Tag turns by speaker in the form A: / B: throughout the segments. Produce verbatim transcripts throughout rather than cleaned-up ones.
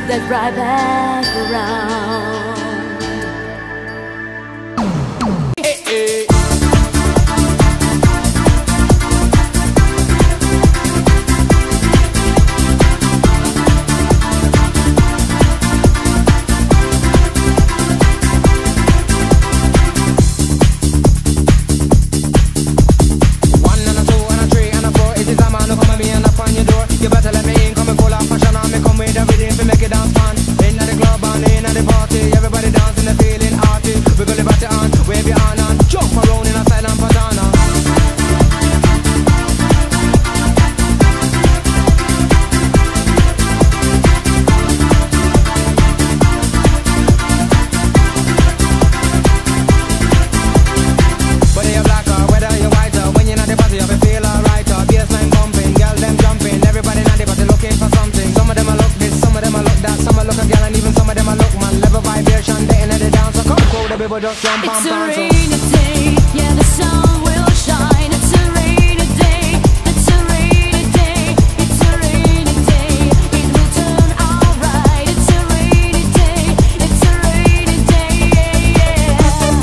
A: that right back around. Hey, hey.
B: You better let me in, come and pull out fashion on me, come with everything to make it dance fun. In the club and in the party, everybody dancing, they feeling arty. We gonna bat it on, wave your hand and jump around in a silent patana. Whether you're black or whether you're white, when you're not the party, you feel alright. Bassline bumping, girl them jumping, everybody not the party looking for something. Some of them a look this, some of them a look that, some a look a girl and even some of them a look man. Level vibration, they in the dance, so come cool, the people just jump and
A: It's a
B: bounce.
A: rainy day, yeah the sun will shine. It's a rainy day, it's a rainy day, it's a rainy day. It will turn alright. It's a rainy day, it's a rainy day, yeah,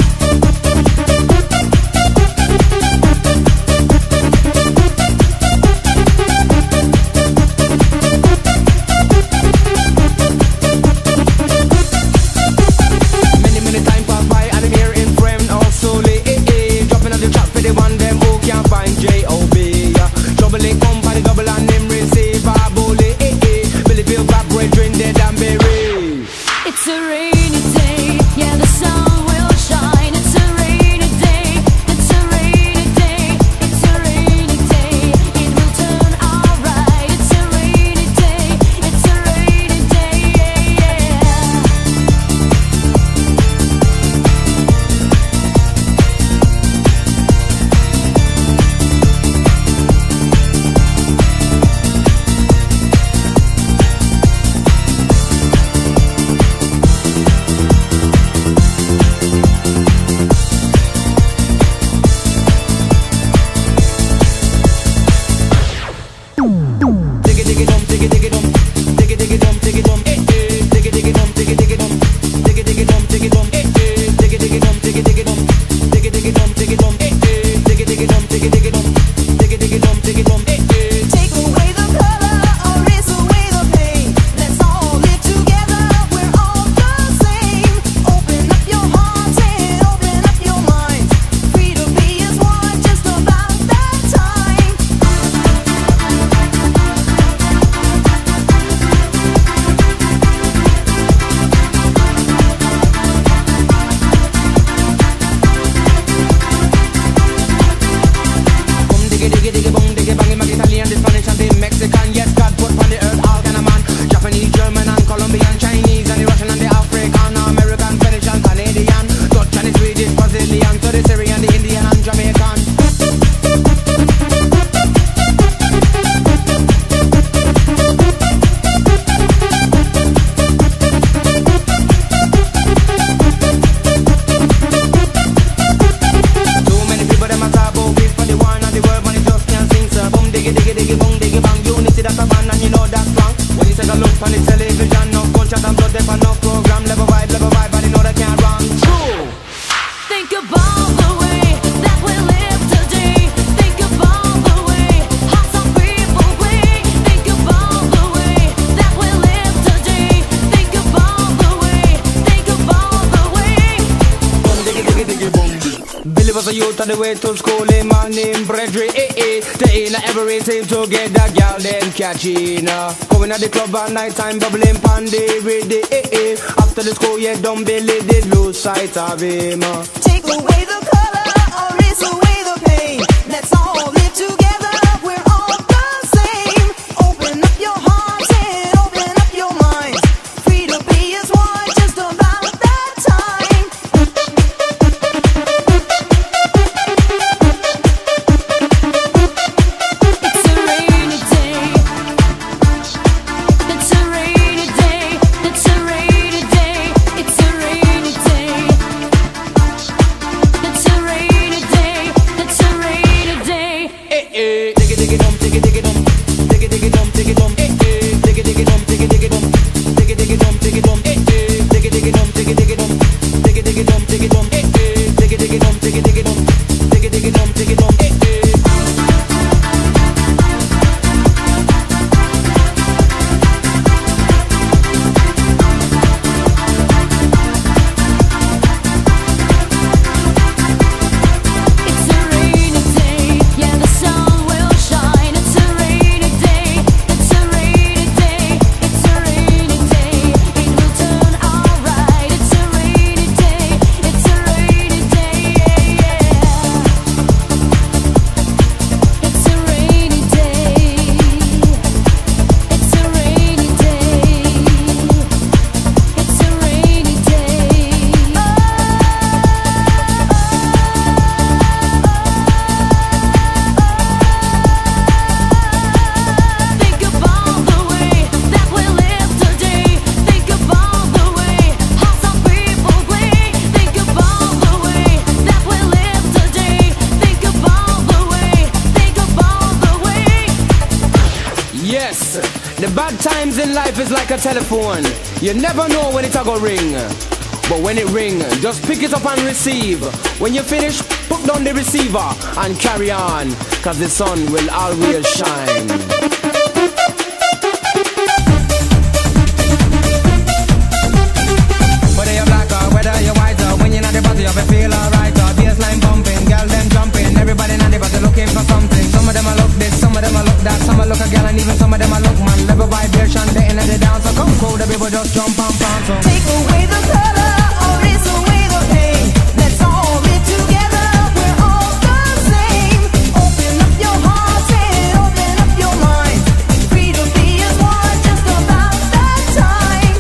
A: Many, many time pass by and I'm here in frame all slowly, eh, eh. Dropping on the track for the one them who can't find J O B, yeah. Trouble it come by the double and him receive a bully, eh, eh. Billy Bill back, boy, drink dead and berry. It's a rainy day, yeah the sun will shine. It's a rainy day, it's a rainy day, it's a rainy day. It will turn alright. It's a rainy day, it's a rainy day, yeah, yeah.
B: Diggy diggy dum, diggy diggy dum, diggy diggy dum, diggy dum, eh eh. Diggy diggy dum, diggy diggy dum, diggy diggy dum, diggy dum, eh eh. Diggy diggy dum, diggy diggy dum, diggy diggy dum, diggy dum, eh eh. Diggy diggy dum, diggy diggy dum, diggy diggy dum, diggy dum, eh eh.
C: Take away the color or erase away the pain. Let's all live together, we're all the same. Open up your hearts and open up your minds. Free to be as one, just about that time.
B: Boom diggy diggy diggy boom diggy bang, mag Italian, the Spanish and the Mexican. Yes, God put on the earth all kind of man. Japanese, German and Colombian, Chinese and the Russian and the African, American, Finnish and Canadian, Dutch and the Swedish, Brazilian, to the Syrian, the Indian and Jamaican. Too many people them a talk about peace for the war and the world, but it just can't sing, sir. Boom diggy diggy diggy boom diggy bang, unity that's a band and you know that's strong. When you take a look on the television, no gunshot and blood, there for no program, level vibe, level vibe, but you know they can't run. True.
A: Think about the way that we live today. Think about the way how some people play. Think about the way that we live today. Think about the way, think about the way.
B: Boom diggy diggy diggy boom. Billy was a youth on the way to school, a man named Bredry, eh eh. They in every team to get that girl them catching. Uh. Going at the club at night time, bubbling pandy with the eh eh. After the school, yeah, dumb Billy did lose sight of him. Uh.
C: Take away the color or erase away the pain. Let's all live together, we're all the same. Open up your hearts and open up your minds. Free to be as one, just about that time.
A: It's a rainy day, it's a rainy day, it's a rainy day, it's a rainy day, it's
B: Life is like a telephone. You never know when it's a go ring. But when it ring, just pick it up and receive. When you finish, put down the receiver and carry on, cause the sun will always shine. Whether you're black or whether you're white or when you're not the party, you feel alright. Or bassline bumping, girl them jumping, everybody not the party looking for something. Some of them a look this, some of them a look that, some a look a girl and even some of them a look man. Level vibration, they in the dance, so come cool, the people just jump and bounce. So
C: take away the color, erase away the pain. Let's all live together, we're all the same. Open up your hearts and open up your minds. Free to be as one, just about that time.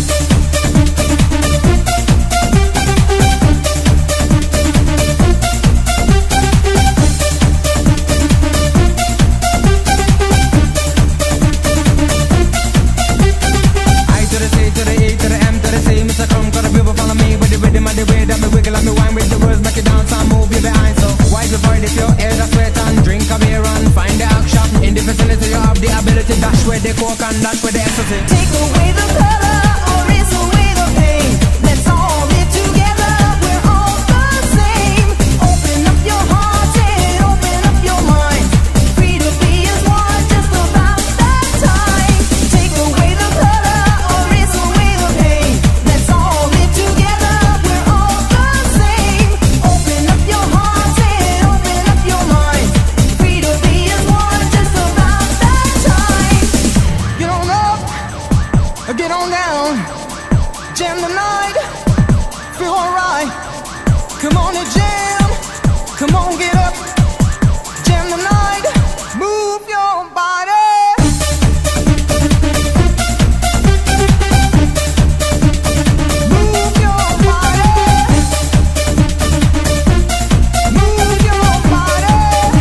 C: I to the C to the E to the M to the C, Mister Come, cause the people follow me with the rhythm and the way that me wiggle and me wine with the words, make it dance and move you behind. So wipe your body if your hair is sweat and drink a beer and find the action. In the vicinity you have the ability, dash with the coke and dash with the ecstasy. Take away the color, erase away the pain. Let's all live together, we're all the same. Open up your hearts and open up your minds. Free to be as one, just about that time. Take away the color, erase away the pain. Let's all live together, we're all the same. Open up your hearts and open up your minds. Free to be as one, just about that time. Get on up, or get on down. Jam the night, feel alright. Come on and jam, come on get up. Jam the night, move your body. Move your body. Move your body.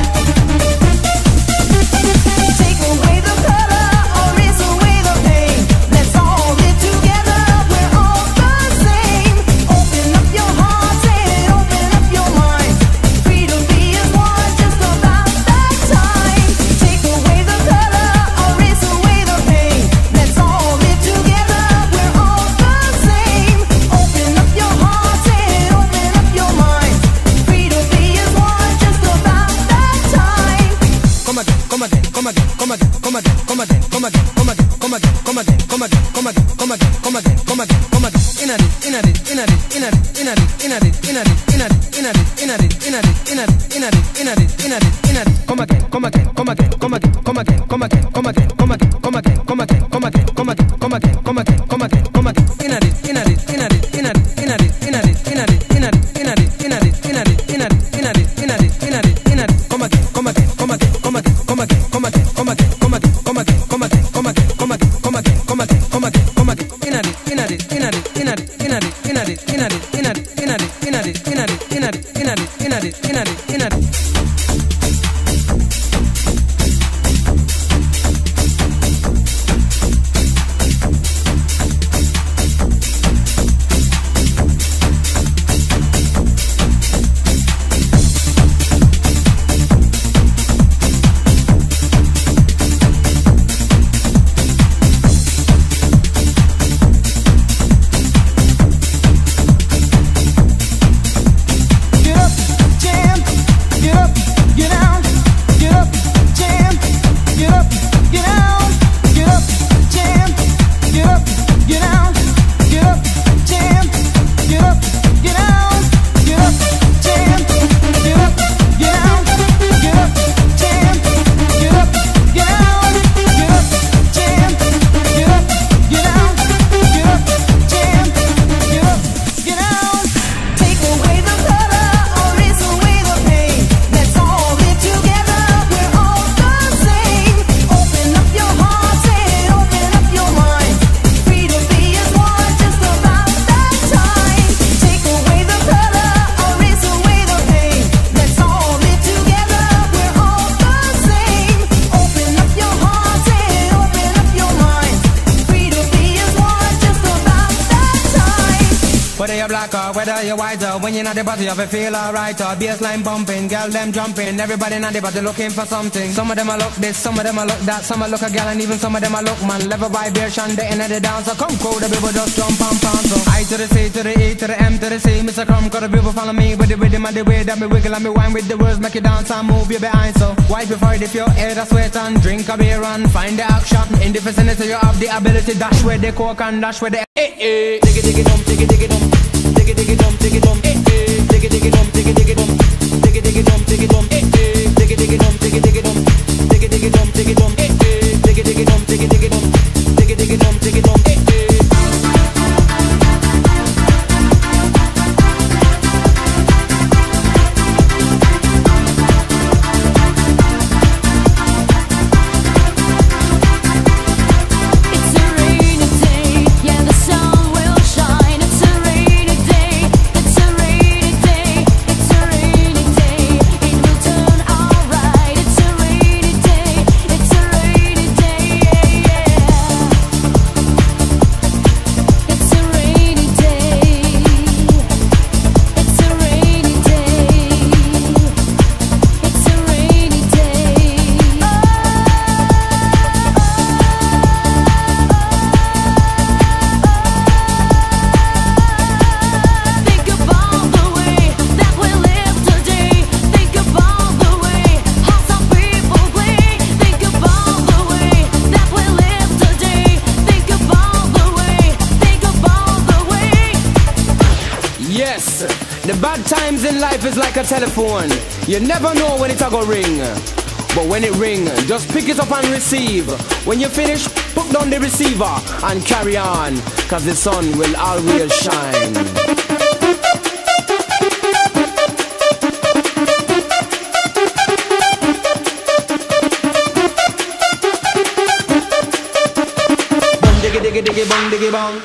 C: Take away the color, erase away the pain. Let's all live together, we're all the same. Open up your hearts and open up your minds. Free to be as one, just about that time. Take away the color, erase away the pain. Let's all live together, we're all the same. Open up your hearts and open up your minds. Free to be as one, just about that time.
B: Come again, come again, come again, come again, come again, come again, come again, come again, come again, come again, come again, come again, come again, come again, come again, come again. Inna it, inna it, inna it, inna it, inna it, inna it, inna it, inna it, inna it, inna it, inna it, inna it, inna it, inna it, inna it, inna it. Come again, come again, come again, come again, come again, come again, come again, come again, come again, come again, come again, come again, come again, come again, come again, come again. Inna it, inna it, inna it, inna it, inna it, inna it, inna it, inna it, inna it, inna it, inna it, inna it, inna it, inna it, inna it, inna it. Come again, come again, come again, come again, come again, come again, come again, come again, come again, come again, come again, come again, come again, come again, come again, come again. Inna it, inna it, inna it, inna it, inna it, inna it, inna it, inna it, inna it, inna it, inna it, inna it, inna it, inna it, inna it, inna it. Whether you're black or whether you're white or when you're not the party, you have to feel alright. Or bassline bumping, girl them jumping, everybody not the party looking for something. Some of them a look this, some of them a look that, some a look a girl and even some of them a look man. Level vibration, the end of the dance. So come cool, the people just jump and pound. So I to the C to the E to the M to the C, Mister Crumb, cause the people follow me with the rhythm and the way that me wiggle and me wine with the words, make you dance and move you behind. So wipe your forehead if your head a sweat and drink a beer and find the action in the vicinity. You have the ability dash where the coke and dash where the eh eh. Dig it dig it dum, dig it dig it dum, dig it dig it dum, dig it dum, eh eh. Dig it dig it dum, dig it dig it dum, dig it dig it dum, dig it dum, eh eh. Dig it dig it dum, dig it dig it dum, dig it dig it dum, dig it dum, eh eh. Dig it dig it dum, dig it dig it dum, dig it dig it dum, dig it dum, eh eh. The bad times in life is like a telephone. You never know when it's a go ring. But when it ring, just pick it up and receive. When you finish, put down the receiver and carry on, cause the sun will always shine. Bong diggy diggy diggy bong diggy bong.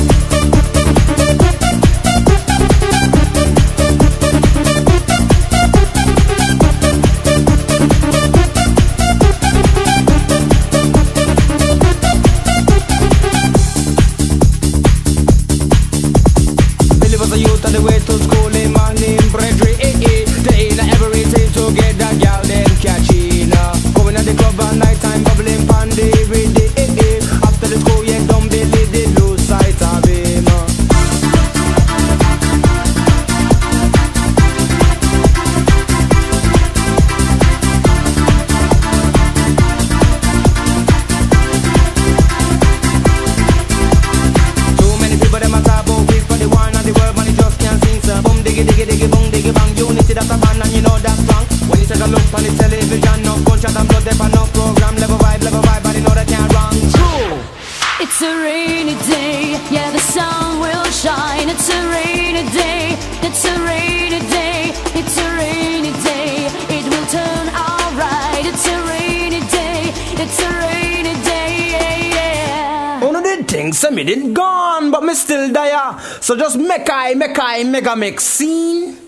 B: Was a youth on the way to school in my name, Bredry, eh, eh. They ain't everything to get that gal then catching her. Going at the club at night time, bubbling pandy with the eh, eh. After the school, yeah, don't believe they lose sight of him. Too many people, them a talk about this, but the one on the world, man, it just can't sing, sir. Boom, diggy, diggy, diggy, boom, diggy, bang. Unity, that's a band, and you know that's strong. When you take a look on the television, no gunshot and blood, there no program. Level vibe, level vibe, but you know that can't wrong. True.
D: It's a rainy day, yeah, the sun will shine. It's a rainy day, it's a rainy day, it's a rainy day. It will turn alright. It's a rainy day, it's a rainy day, yeah, yeah.
B: One of the things, me didn't gone, but me still there. So just make I, make I, mega mix scene.